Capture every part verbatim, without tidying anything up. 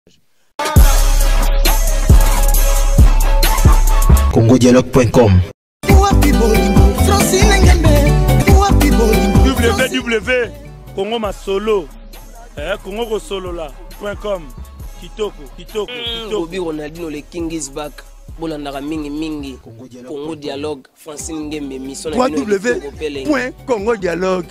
congo dialogue point com w w congo masolo eh congo ko solo la point com kitoko kitoko kitoko Bobby Ronaldinho le king is back bolandaka mingi mingi congo dialogue Francine Ngembe mission w w w point congo dialogue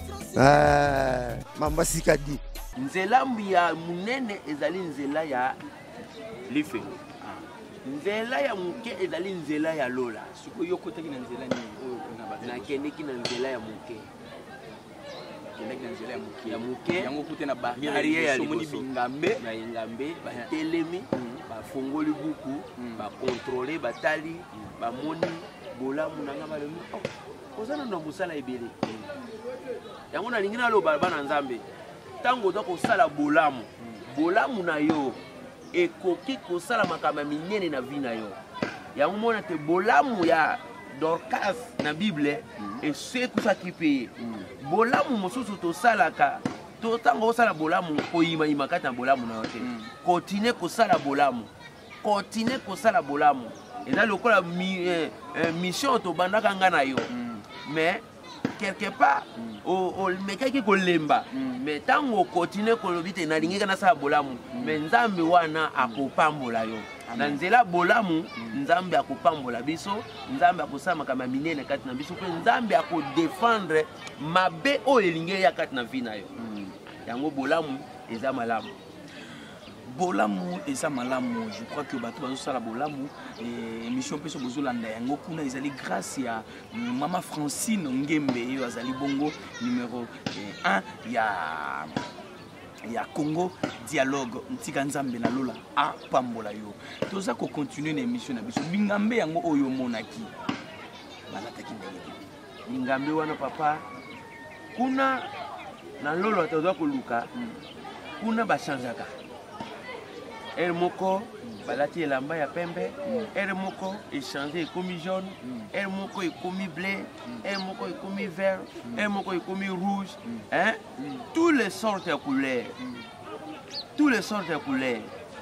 ah mamba sikadi nzela ya munene ezali nzela ya life nzela ya muke ezali nzela ya lola siko yokotaki na nzela ni oyo na nakendeki na nzela ya muke kendaki na nzela ya muke ya muke yango kute na barrière ya somoni bingambe na ingambe batelemi bafongoli buku bakontrole batali bamoni bolamu nanga balobi ozana na musala ebele yango nalingi naloba bana nzambe tango oza kosala bolamu bolamu na yo ekoki kosala makambo minene na vi na yo yango mona te bolamu ya Dorcas na Bible esekusaki mpe ye bolamu mosusu tosalaka to tango osala bolamu koyimayima kati na bolamu na yo te kontine kosala bolamu kontine kosala bolamu eza lokola mission tobandaka nga na yo mais quelque part o mekaki kolemba mais tango continue kolobi te nalingika nasala bolamu mais nzambe wana akopambola yo na nzela bolamu nzambe akopambola biso nzambe akosala makambo minene kati na biso mpe nzambe akodefendre mabe oyo elingi ya kati na vi na yo yango bolamu eza malamu bolamu eza malamu. Je crois que bato bazosala bolamu émission peso bozolanda yango kuna ezali grâce ya mama Francine Ngembe yo azali bongo numéro un ya ya Congo dialogue ntika nzambe na lola a pambola yo toza ko continuer na émission na biso bingambe yango oyo monaki balataki ndenge bingambe wana papa kuna na lolo toza koluka kuna bachangeaka elle moko balati elamba ya pembe elle moko échanger ekomi jaune elle moko ekomi bleu elle moko ekomi vert elle moko ekomi rouge hein tous les sortes de couleurs tous les sortes de couleurs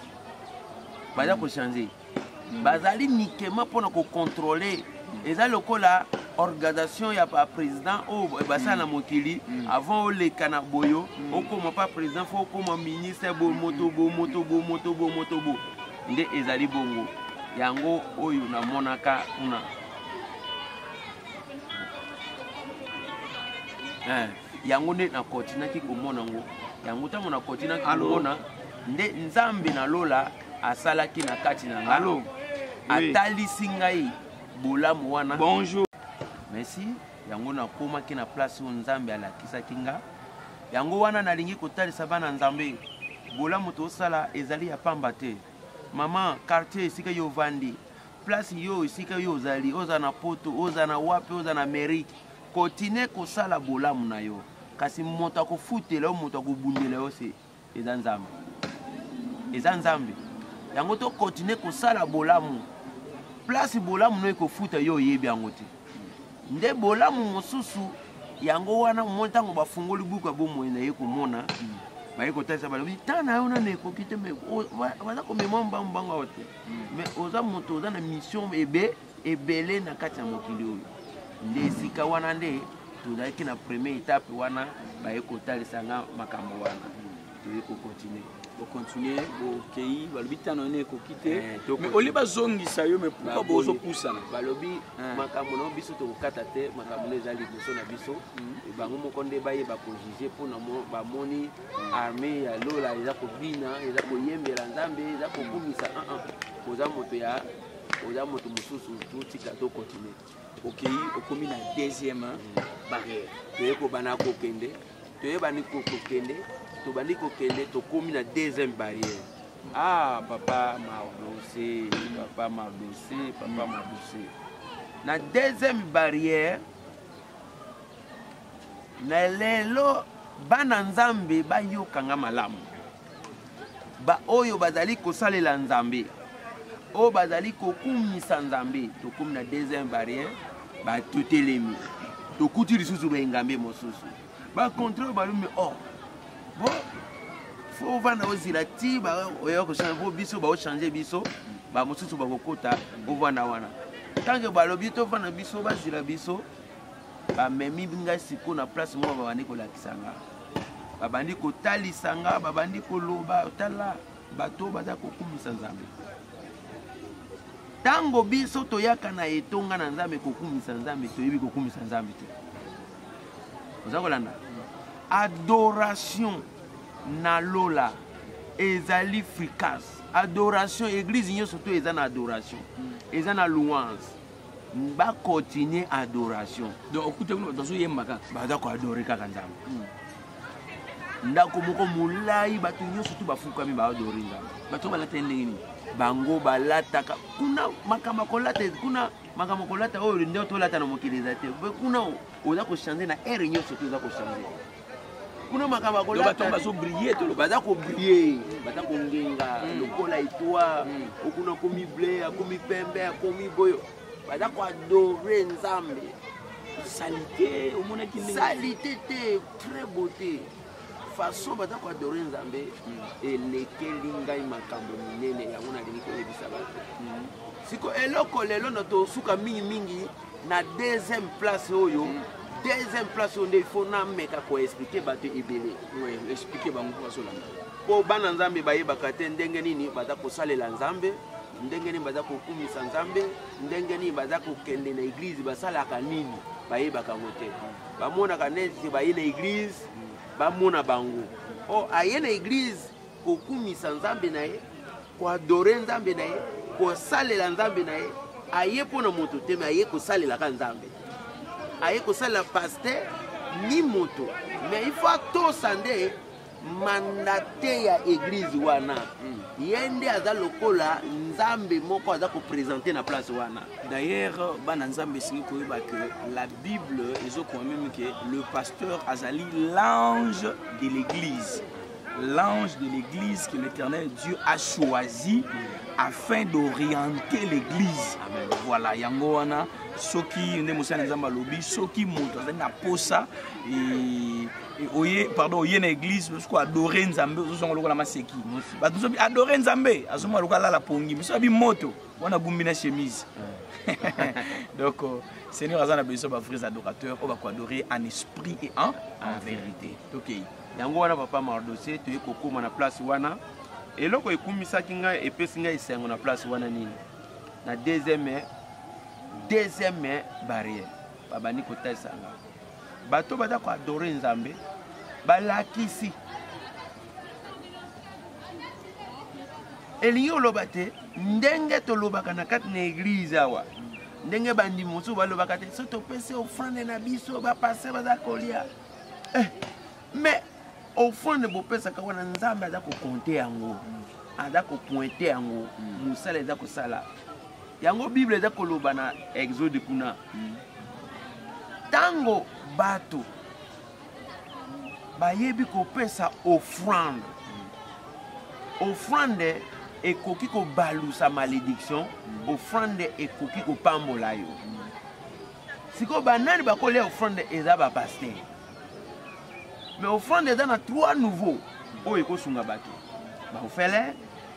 baza ko changer bazali nikema pona ko contrôler eza lokola organisation ya pa président o basa na mokili avant le kana boyo okoma pa président fo okoma ministre bo moto bo moto bo moto bo moto bo nde ezali bongo yango oyo na monaka una eh yango nde na kotinaki komona ngo yango tango na kotinaki komona nde nzambe na lola asalaki na kati na ngalo atalisi ngai bolamu wana bonjour merci yango na koma ki na place o nzambe alakisaki nga yango wana nalingi kotalisa bana nzambe bolamu tosala ezali ya pamba te mama quartier esika yo vandi place yo esika yo ozali oza na poto oza na wapi oza na Amerique continue kosala bolamu na yo kasi moto akofutela o moto akobundela yo se eza nzambe eza nzambe yango to continue kosala bolamu place bolamu no ekofuta yo yebi yango te nde bolamu mosusu yango wana montango bafungoli buku ya bomoi na ye komona baye kotalisa balobi tana yo nana ekoki te me baza komema mbangu bango awa te mais oza moto oza na mission ebe ebele na kati ya mokili oyo nde esika wana nde tozalaki na première étape wana baye kotalisa nga makambo wana toye kokontinue continuer okei balobi tano ne kokite mais oli bazongisa yo mais pourquoi bozo poussana balobi makambo na biso to kokata te makambo na ezali liboso na biso bango moko nde baye ba ko juger pour na bamoni armée ya lola eza kobina eza koyembela nzambe eza kokumisa un un oza moto ya oza moto mosusu tutika to continuer okei okomi na deuxième barrière toye kobana kokende toye bani kokende tobandi kokende tokomi na deuxième barrière ah papa mardosé papa mardosé papa mardosé na deuxième barrière na lelo bana nzambe bayokanga malamu ba oyo bazali kosalela nzambe oyo bazali kokumisa nzambe tokomi na deuxième barrière batotelemi tokuti lisusu baengambe mosusu bakontrole balumi oh bon faut vendre aussi la ti ba oyo ko changer biso ba changer biso ba mosusu ba kokota o vendre wana tant que ba lobi to vendre biso ba zila biso ba memi binga siko na place mo ba bandi ko lakisanga ba bandi ko talisanga ba bandi ko loba tala bato baza ko kumisa nzambe tango biso to yaka na etonga na nzambe ko kumisa nzambe to yebi ko kumisa nzambe te oza kolanda adoration na lola ezali fricas adoration église nyonso to eza na adoration eza na louange ba continuer adoration donc okute kuno dans yembaka baza ko adorer kaka nzambe ndako moko mulai bato nyonso to bafukami ba adorer nzambe bato balata ndenge nini bango balataka kuna makama kolata kuna makama kolata oyo ndio to lata na mokili ezate kuna oza ko changer na air nyonso to oza ko changer kuna makama kolata bato bazo briller to baza ko briller baza ko ngenga lokola itwa okuna komi bleu akomi pembe akomi boyo baza ko adorer nzambe salité omona ki salité te très beauté façon baza ko adorer nzambe elekeli ngai makambo minene yango nalingi koyebisa bato siko eloko lelo na tosuka mingi mingi na deuxième place oyo deuxième place oyo nde il faut nameka koexplike bato ebele explike bango po basolanda po bana nzambe bayebaka te ndenge nini baza kosalela nzambe ndenge nini baza kokumisa nzambe ndenge nini baza kokende na église basalaka nini bayebaka ngo te bamonaka neti baye na église bamona bango o aye na église kokumisa nzambe na ye koadore nzambe na ye kosalela nzambe na ye aye mpona moto te me aye kosalelaka nzambe aye kosalela paster ni moto mais il faut atosa nde mandate ya église wana ye nde aza lokola nzambe moko aza koprésente na place wana. D'ailleurs bana nzambe esingi koyeba que la Bible ezokoma même que le pasteur azali l'ange de l'église, l'ange de l'église que l'Éternel Dieu a choisi afin d'orienter l'église. Voilà yango wana soki nde mosala nzambe alobi soki moto azali na posa et oye pardon oye na église parce que adorer nzambe ozonga lokola maseki bato sobi adorer nzambe azonga lokola la pongi miso abi moto wana gumbi na chemise. Donc euh, Seigneur azana beso ba frères adorateurs on va ko adorer en esprit et en en vérité. OK yango wana papa Mardossé to ekokoma na place wana eloko ekumisaki ngai epesi ngai isengo na place wana nini na deuxième deuxième barrière babani kotasanga bato baza ko adorer nzambe balakisi elingi oloba te ndenge tolobaka na kati na église awa ndenge bandi mosusu balobaka te so topesi offrande na biso bapase baza kolia eh, mais offrande bopesaka wana nzambe aza kokonte yango aza kopointe yango mosala eza kosala yango bible eza koloba na exode kuna tango bato bayebi kopesa offrande offrande ekoki kobalusa malédiction offrande ekoki kopambola yo siko banani bakolia offrande eza bapaster mais offrande eza na trois nouveaux oyo ekosunga bato baofele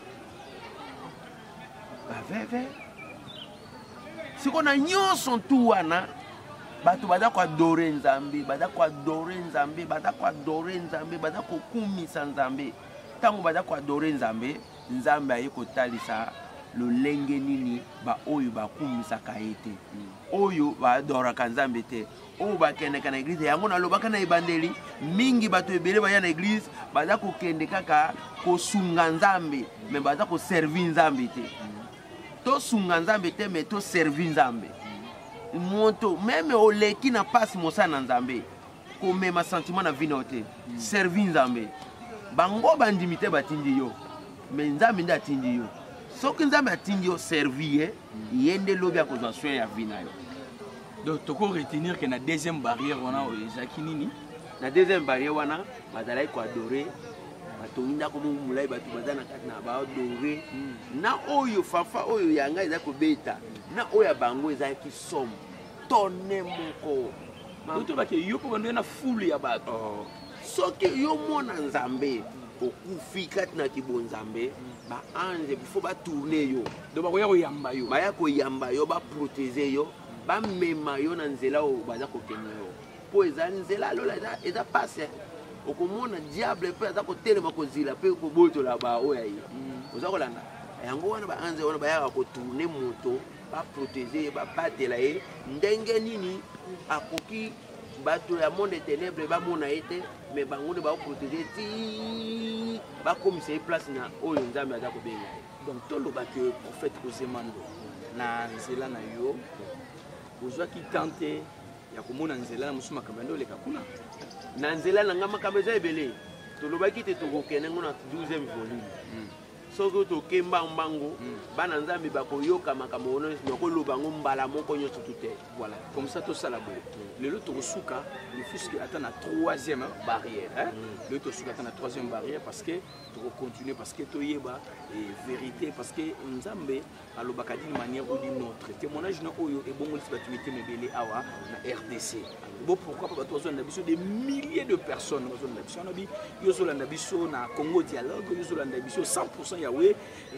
baveve siko na nyonso ntu wana bato baza koadore nzambe baza koadore nzambe baza koadore nzambe baza kokumisa nzambe ntango baza koadore nzambe nzambe aye kotalisa lolenge nini baoyo bakumisaka ye te oyo baadoraka nzambe te oyo bakendeka na église yango nalobaka na ebandeli mingi bato ebele baya na église baza kokende kaka kosunga nzambe me baza koservi nzambe te tosunga nzambe te me toservi nzambe moto meme oleki na pasi mosala na nzambe komema sentiment na vino te servi nzambe bango bandimi te batindi yo me nzambe nde atindi yo soki nzambe atindi yo servi ye ye nde lobi akozwa soin ya vi na yo. Donc toko retenir que na deuxième barrière wana ezaki nini na deuxième barrière wana bazalaki koadore batongi ndako mo mulai bato baza na kati na baadore na oyo fafa oyo yanga eza kobeta na oyo ya bango ezalaki somme tone moko oto bake yo po bando na foule ya bato soki yo mona nzambe okufi kati na kibonzambe baange bifo batourne yo donc bakoya koyamba yo baya koyamba yo baprotege yo bamema yo na nzela oyo baza kokende yo mpo eza nzela lola eza pase okomona diable mpe aza kotelema kozila mpe kobotola baoyo aye oza kolanda yango wana baange wana bayaka kotourne moto baprotege ye babatela ye ndenge nini akoki bato ya monde ténèbre bamona ye te mais bango nde bakoprotege ti bakomisa ye place na oyo nzambe aza kobenga donc tolobaki prophète Kosemando na nzela na yo ozwaki tante ya komona nzela na mosusu makambo nde oleka kuna na nzela na nga makambo eza ebele tolobaki te tokokende ngo na douzième volume soki tokemba mbango bana nzambe bakoyoka makambo wana nakoloba ngo mbala moko nyonso tu te voilà comme ça tosala boye lelo tokosuka lefuske ata na troisième barrière lelo tosuka ata na troisième barrière parce que tokocontinue parce que toyeba vérité parce que nzambe alobaka d'une manière ou d'une autre témoignage na oyo ebongolisi bato mitema ebele awa na R D C bon pourquoi pas bato bazolanda biso des milliers de personnes bazolanda biso wana bi yo ozolanda biso na Congo Dialogue yo ozolanda biso cent pour cent yawe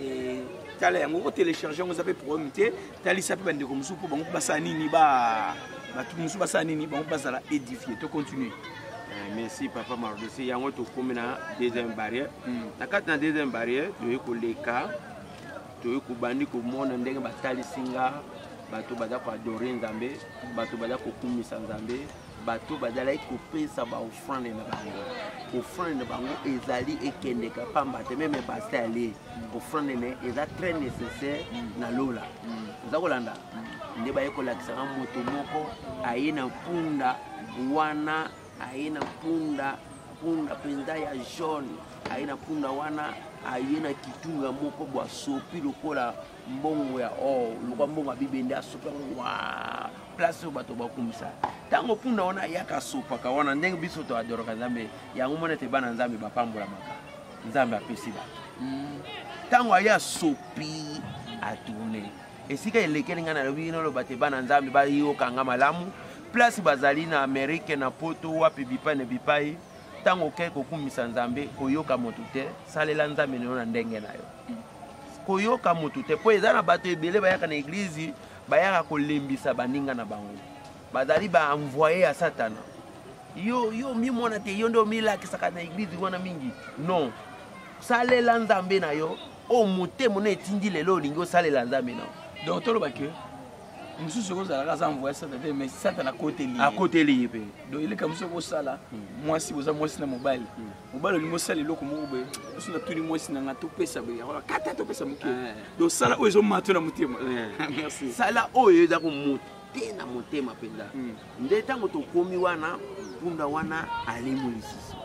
tala yango kotélécharge yango eza mpe problème te talisa mpe bandeko mosusu mpo bango basala nini bato mosusu basala nini bango bazala édifié to continue. Merci papa Mardosi yango tokomi na deuxième barrière na kati na deuxième barrière toyei koleka toyei kobandi komona ndenge batalisi nga bato baza koadore nzambe bato baza kokumisa nzambe bato bazalaki kopesa baofrande na bango ofrande na bango ezali ekendeka pamba te meme base ale ofrande ne eza très nécessaire na lola oza kolanda nde baye kolakisaka moto moko aye na mpunda wana aye na mpunda mpunda mpenza ya jaune aye na mpunda wana aye na kitunga moko bwa sopi lokola mbongo ya or lokwa mbongo ya bibende asopi yango wa place oyo bato bakumisa ntango mpunda wana ayaka asopaka wana ndenge biso toadoraka nzambe yango mona ete bana nzambe bapambolamaka nzambe apesi bato ntango aye asopi atourne esika elekeli ngai nalobi noloba te bana nzambe bayokanga malamu place bazali na Amerike na poto wapi bipai na bipai tango ke kokumisa nzambe koyoka moto te salela nzambe na ndenge na yo koyoka moto te po eza na bato ebele bayaka na église bayaka kolembisa baninga na bango bazali ba envoyer ya satana yo yo mi mona te yo ndo milakisaka na église wana mingi non salela nzambe na yo o motemo na etindi lelo olingi osalela nzambe na yo donc tolobaki mosusu kozalaka aza envoye sata te mais satana akoteli akoteli ye mpe donc eleka mosusu kosala mwasi boza mwasi na mobali mobali olingi osala eloko moko boye oso natuni mwasi nanga topesa boye kata topesa moke donc sala oyo ezomata na motema merci sala oyo eza komote na motema mpenza nde ntango tokomi wana mpunda wana alimo lisusu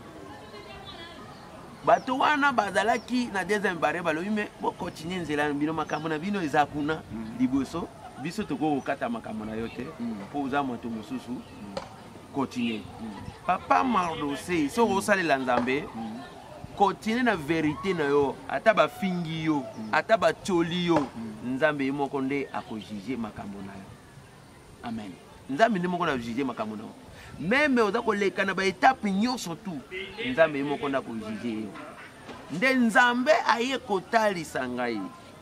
bato wana bazalaki na deuxième barrière balobi me bokontinue nzela na bino makambo na bino eza kuna liboso biso tokokokata makambo na yo te mpo oza moto mosusu continue papa Mardosi soki osalela nzambe continue na vérité na yo ata bafingi yo ata batioli yo nzambe ye moko nde akojuge makambo na yo amen nzambe nde moko na juge makambo na yo meme oza koleka na baetape nyonso tu nzambe ye moko nde akojuge yo nde nzambe aye kotalisa ngai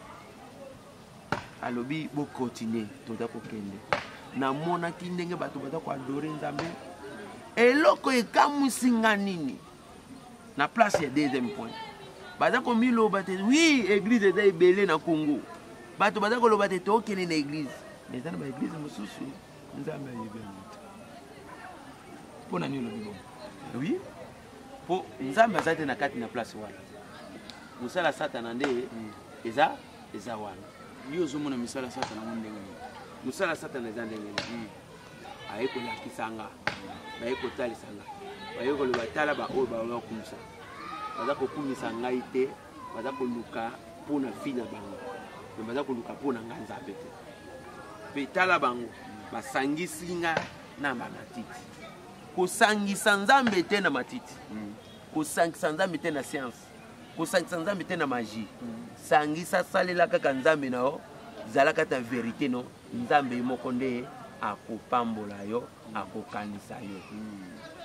alobi bo continuer toza kokende namonaki ndenge bato baza koadore nzambe eloko ekamwisi nga nini na place ya deuxième point baza komiloba te oui église eza ebele na Congo bato baza koloba te tokende na église mais eza na baéglise mosusu nzambe ayebi yango te mpo nani olobi bongo oui mpo nzambe aza te na kati na place wana mosala satana nde eza eza wana yo ozomona misala satana ngo ndenge nini mosala satana eza ndenge nini aye kolakisa nga baye kotalisa nga baye koloba tala baoyo baoyo bakumisa baza kokumisa ngai te baza koluka mpo na vi na bango me baza koluka mpo na nga nzambe te mpe tala bango basangisi nga na bamatiti kosangisa nzambe te na matiti kosangisa nzambe te na science kosangisa nzambe te na magie sangisa salela kaka nzambe na yo zalaka ta vérité no nzambe moko nde akopambola yo akokanisa yo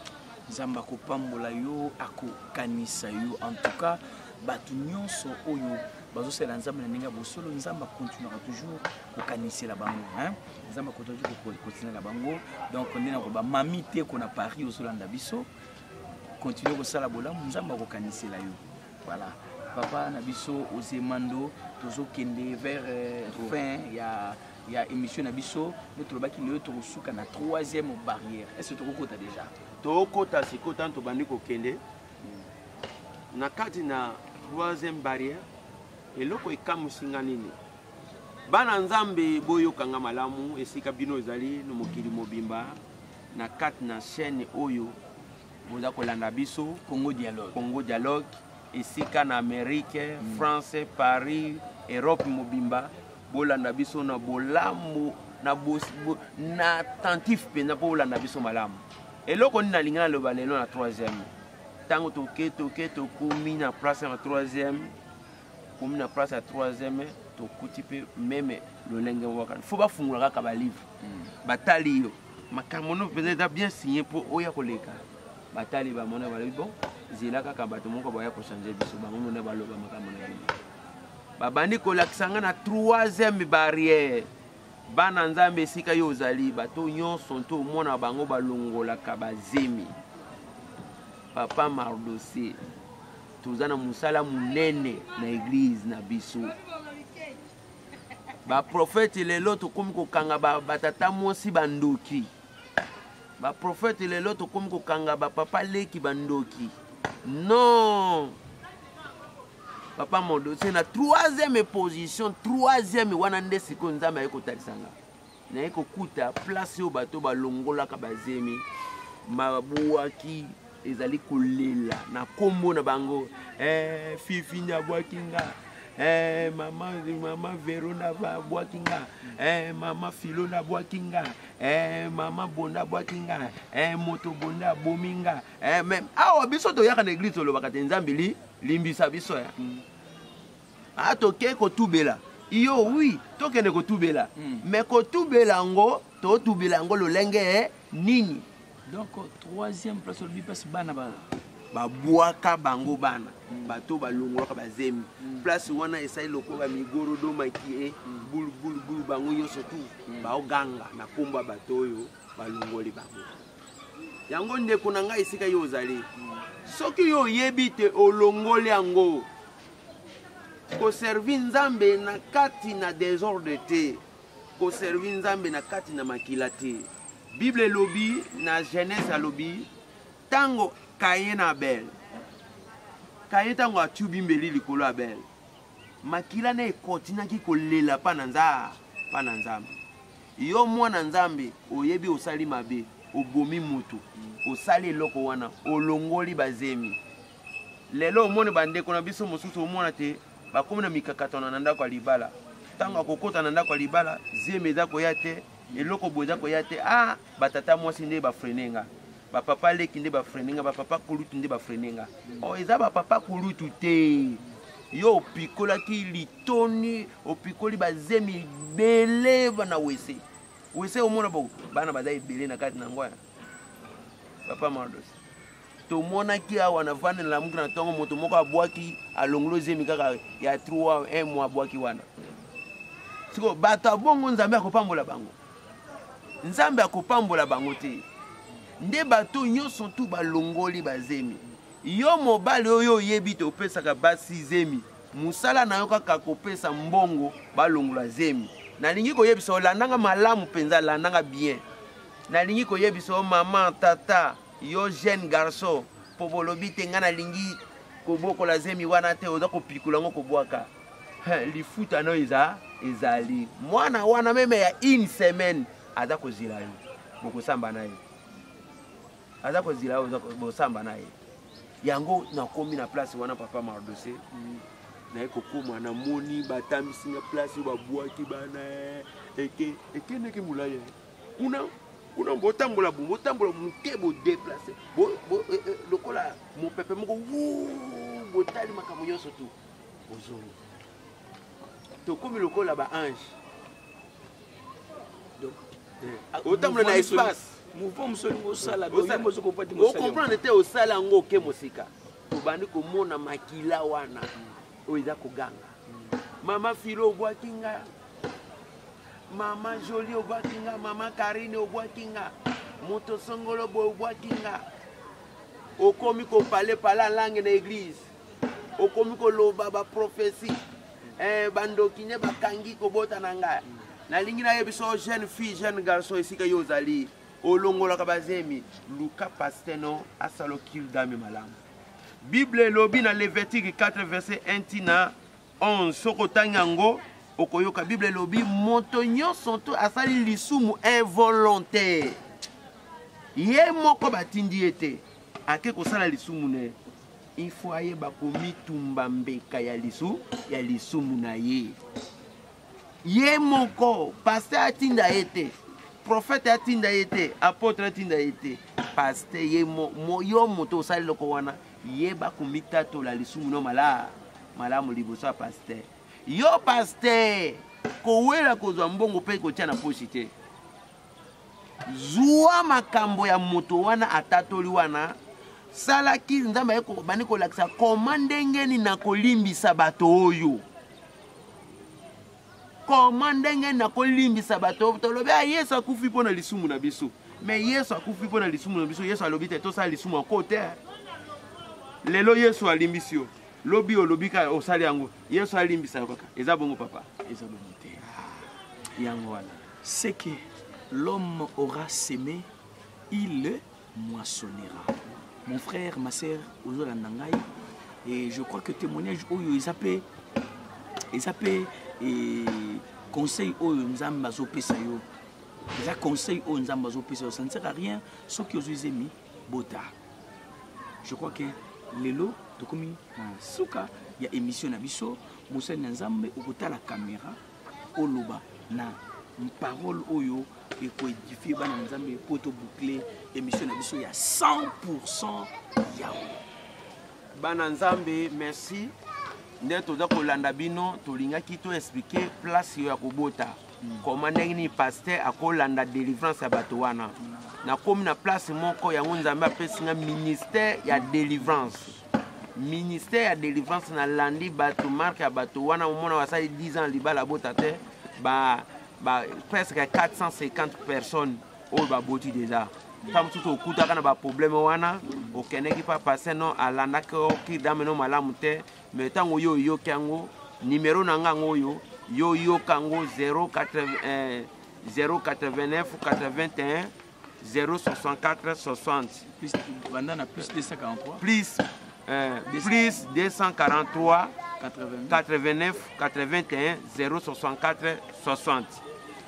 nzambe akopambola yo akokanisa yo en tout cas bato nyonso oyo bazosala nzambe na ndenge ya bosolo nzambe akontinuaka toujours kokanisela bango nzambe akontinue kokanisela bango donc nde nakoba mami te kona paris ozolanda biso continue kosala bolamu nzambe akokanisela yo voilà papa na biso ozemando tozokende vers fin ya ya émission na biso nde tolobaki lelo tokosuka na troisième barrière est-ce que tokokota déjà tokota sikoyo ntango tobandi kokende na kati na troisième barrière eloko ekamusinga nini bana nzambe boyokanga malamu esika bino ezali no mokili mobimba na kati na chaîne oyo boza kolanda biso Congo Dialogue Congo Dialogue esika na Amérique mm. France Paris Europe mobimba bolanda biso na bolamu na bos, bo, na attentif penza po bolanda biso malamu eloko nini nalinga naloba lelo na troisième ntango toke toke tokomi na place ya troisième komi na place ya troisième tokuti mpe meme lolenge wakana fo bafungula kaka balivre mm. batali yo makambo no mpenza eza bien signé mpo oya koleka batali bamona balobi bon zela kaka bato moko baya kochange biso bango nde baloba makambo na bino babandi kolakisa nga na troisième barrière bana nzambe esika yo ozali bato nyonso nto omona bango balongolaka bazemi papa Mardossier toza na mosala munene na église na biso baprofete lelo tokomi kokanga batata mwasi bandoki baprofete lelo tokomi kokanga bapapa leki bandoki non papa Mardossier na troisième position troisième wana nde sikoyo nzambe aye kotalisanga naye kokuta place oyo bato balongolaka bazemi mabuwaki ezali kolela na kombo na bango eh fifi na bwakinga eh mama mama Verona ba bwakinga eh mama Filo na bwakinga eh mama Bonda bwakinga eh moto Bonda bominga eh même awa biso to yaka na église to lobaka te nzambe li limbisa biso ya mm. a toke ko tubela iyo oui tokende ko tubela mm. mais ko tubela ngo to tubela ngo lolenge nini donc troisième place le bipas bana ba babwaka bango bana mm. bato balongolaka bazemi mm. place wana esai loko ba migoro do maki mm. bulu bulu bulu bango nyonso tu mm. baoganga na komba bato oyo balongoli bango yango ndeko na ngai esika yo ozali mm. soki yo yebi te olongoli yango ko servi nzambe na kati na désordre te ko servi nzambe na kati na makila te Bible lobi na Genèse lobi tango Caïn Abel Caïn tango atubi mbeli likolo Abel makila na ekotinaki kolela pa na nzambe pa na nzambe yo mwana nzambe oyebi osali mabe obomi mutu osali eloko wana olongoli bazemi lelo omone bandeko na biso mosusu omona te bakomi na mikakatano na ndako ya libala ntango akokota na ndako ya libala zemi eza koya te eloko boza koya te ah batata mwasi nde bafrenenga bapapa leki nde bafrenenga bapapa kulutu nde bafrenenga o eza bapapa kulutu te yo opikolaki litoni opikoli bazemi bele bana wese wese omona bo bana baza ebele na kati na ngoya papa Mardossier tomonaki awa na vane la muku na ntongo moto moko abwaki alongolo zemi kaka ya trois un mois abwaki wana siko bato abongo nzambe akopambola bango nzambe akopambola bango te nde bato nyonso tu balongoli bazemi yo mobali oyo oyebi te opesaka basi zemi musala na yo kaka kopesa mbongo balongola zemi nalingi koyebisa olandanga malamu mpenza landanga bien nalingi koyebisa mama tata yo jeune garçon po bolobi te nga nalingi kobokola zemi wana te oza kopikula ngo kobwaka lifuta no eza ezali mwana wana meme ya une semaine aza kozila yo bokosamba na ye aza kozila yo bosamba na ye yango nakomi na place wana papa Mardossier mm. naye kokoma na moni batambisi na place babwaki bana eke ekendeki molai kuna kuna botambola bo botambola moke bo déplacer bo lokola mopepe moko botali makambo nyonso tu ozongi tokomi lokola ba ange donc otambola na espace mouvement mosolingo osala ocomprendre te osala yango oke mosika tobandi komona makila wana oyo eza koganga mama Filo obwaki nga mama Jolie obwaki nga mama Karine obwaki nga moto songolo boy obwaki nga okomi kopale pala langue na église okomi koloba baprophétie eh, bandoki nye bakangi kobota na ngai nalingi nayebi so jeune fille jeune garçon esika yo ozali olongolaka bazemi luka pasteno asala okildame malamu bible elobi na Lévitique quatre verset un tina onze soko otangi yango okoyoka bible elobi moto nyonso to asali lisumu involontaire ye moko batindi ye te ake kosala lisumu ne il faut ayeba komitumba mbeka ya lisu ya lisumu na ye ye moko pasteur atinda ye te prophète atinda ye te apôtre atinda ye te pasteur ye mo, mo yo moto osali loko wana yeba komitatola lisumu no mala malamu liboso ya pasteur yo pasteur kowela kozwa mbongo mpe kotia na poshi te zuwa makambo ya moto wana atatoli wana salaki nzambe bani kolakisa koma ndenge nini na kolimbisa bato oyo koma ndenge nini na kolimbisa bato tolobi Yesu akufi mpo na lisumu na biso mais Yesu akufi mpo na lisumu na biso Yesu alobi te tosala lisumu ako te lelo Yesu alimbisi yo lobi olobi ka osali yango Yesu alimbisa kaka eza bongo papa eza bongo te yango wana c'est que l'homme aura semé il le moissonnera. Mon frère, ma sœur, Ozolandangai, et je crois que témoignage oyo ezapé ezapé et conseil oyo nzamba zo pesa yo. Eza conseil oyo nzamba zo pesa yo, ça ne sert à rien ce que vous avez mis bota. Je crois que lelo tokomi na suka ya émission na biso mosali na nzambe okota la caméra oloba na parole oyo et ko édifier bana nzambe poto boucler émission na biso ya cent pour cent yawe bana nzambe merci nde toza kolanda bino tolingaki to expliquer place yo ya kobota mm. Comment ndenge ni pasteur akolanda délivrance ya bato wana mm. Na komi na place moko yango nzambe apesi nga ministère ya délivrance ministère ya délivrance na landi bato marque ya bato wana omona wasali dix ans libala bota te ba Bah, presque quatre cent cinquante personnes au baboti déjà. Comme tout au coup d'argent, ba problème wana, au Kenya qui pas passer non à l'anako qui d'ameno malamute, mais tant yo yo kango numéro nanga yo yo yo kango zéro quatre-vingt-neuf quatre-vingt-un zéro soixante-quatre soixante plus bandana plus deux cent quarante-trois plus euh, plus deux cent quarante-trois quatre-vingt-neuf quatre-vingt-un zéro soixante-quatre soixante.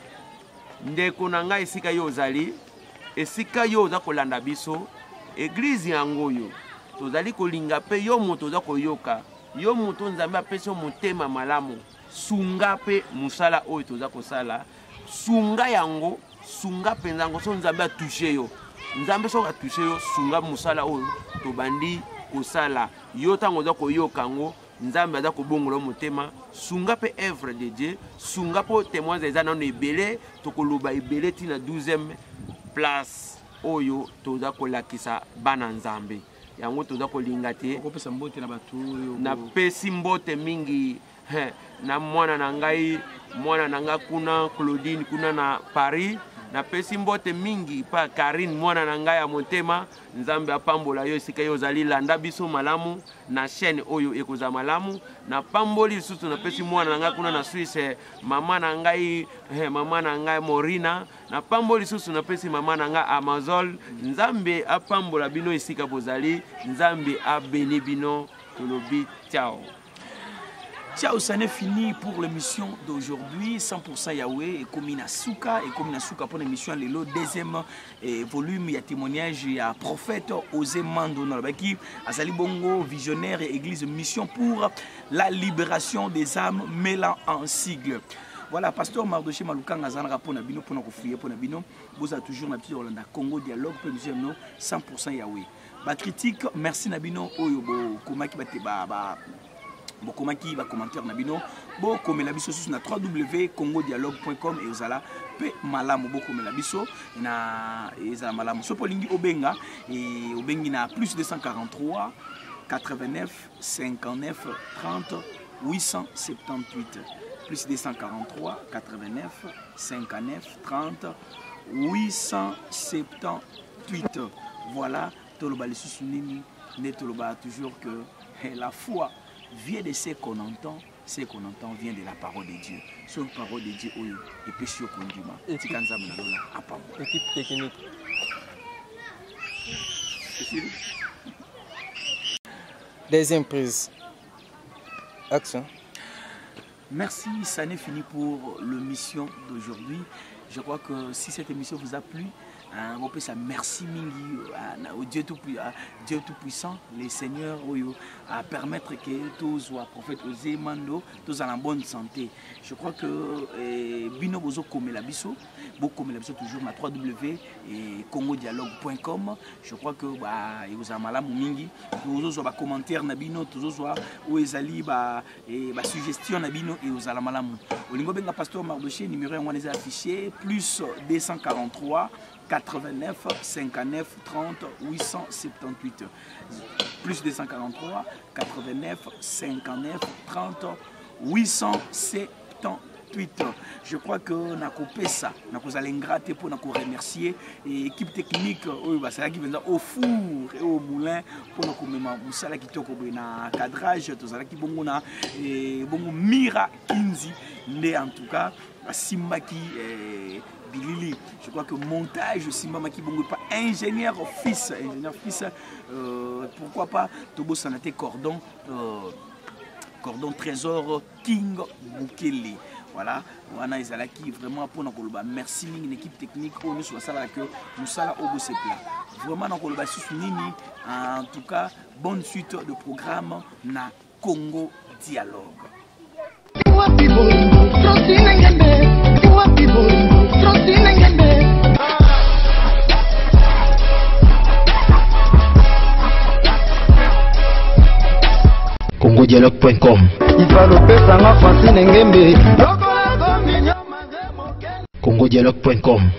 Ndeko nanga esika yo ozali esika yo oza kolanda biso église yango yo tozali kolinga pe yo moto oza koyoka yo moto nzambe apesi yo motema malamu sunga pe musala oyo toza kosala sunga yango sunga penza yango so nzambe atouche yo nzambe so atouche yo sunga musala oyo tobandi kosala yo tango oza koyoka yango nzambe aza kobongola motema sunga pe œuvre de Dieu sunga po témoins eza nano ebele tokoloba ebele tina douzième place oyo toza kolakisa bana nzambe yango toza kolinga te okopesa mbote na bato na pesi mbote mingi he, na mwana na ngai mwana na nga kuna Claudine kuna na Paris na pesi mbote mingi pa Karine mwana na ngai ya motema nzambe apambola yo esika yo zali landa biso malamu na chaîne oyo ekoza malamu na pamboli lisusu na pesi mwana na ngai kuna na Suisse mama na ngai he, mama na ngai Morina na pamboli lisusu na pesi mama na ngai Amazon nzambe apambola bino esika bozali nzambe abeni bino tolobi ciao. Ciao, ça n'est fini pour l'émission d'aujourd'hui. cent pour cent Yahweh et Komina Souka. Et Komina Souka pour l'émission, le deuxième eh, volume, il y a témoignage, il y a prophète Osé Mando, qui a Sali Bongo, visionnaire et église mission pour la libération des âmes mêlant en sigle. Voilà, pasteur Mardoché Malouka Ngazanra pour Nabino, pour nous fouiller pour Nabino. Vous avez toujours Nabino Hollanda Congo Dialogue, pour nous cent pour cent Yahweh. Ba critique, merci Nabino Oyobo, Komaki Bateba. bokomaki ba commentaire na bino bokomela biso sur na w w w point congo dialogue point com et ozala pe malamu bokomela biso na ezala malamu so polingi obenga et obengi na plus deux cent quarante-trois quatre-vingt-neuf cinquante-neuf trente huit cent soixante-dix-huit plus deux cent quarante-trois quatre-vingt-neuf cinquante-neuf trente huit cent soixante-dix-huit. Voilà, toloba le sousunini ne toloba toujours que la foi vient de ce qu'on entend, ce qu'on entend vient de la parole de Dieu. Sur la parole de Dieu, oyo et péché au condument. Équipe technique. Deuxième prise. Action. Merci, ça n'est fini pour l'émission d'aujourd'hui. Je crois que si cette émission vous a plu, hein, on peut ça merci mingi au Dieu tout, Dieu tout puissant, les seigneurs à permettre que tous soient prophètes aux émando, tous en bonne santé. Je crois que bino bozo comme la biso, beaucoup comme la biso toujours na w w w point congo dialogue point com. Je crois que bah vous avez malamu mingi, tous os ba commentaire na bino, tous os ou ezali ba et ba suggestion na bino et vous avez malamu. Olingo benga pasteur Mardoché numéro un est affiché plus deux cent quarante-trois quatre-vingt-neuf cinquante-neuf trente huit cent soixante-dix-huit plus deux cent quarante-trois quatre-vingt-neuf cinquante-neuf trente huit cent soixante-dix-huit. Je crois que na coupé ça, na cause l'ingrate pour na remercier et équipe technique oh bah ça qui vient au four et au moulin pour na komema musala kitoko na cadrage to ça qui bongo na et bongo Mira Kinzi né en tout cas Simbaki eh, Bilili. Je crois que montage Simba Maki Bongo pas ingénieur fils ingénieur fils euh, pourquoi pas Tobo Sanate Cordon euh, Cordon Trésor King Bukele. Voilà, on a qui vraiment pour nous merci une équipe technique au nous sur la que nous sala au bout plat. Vraiment nous nini en tout cas bonne suite de programme na Congo Dialogue. congo dialogue point com congo dialogue point com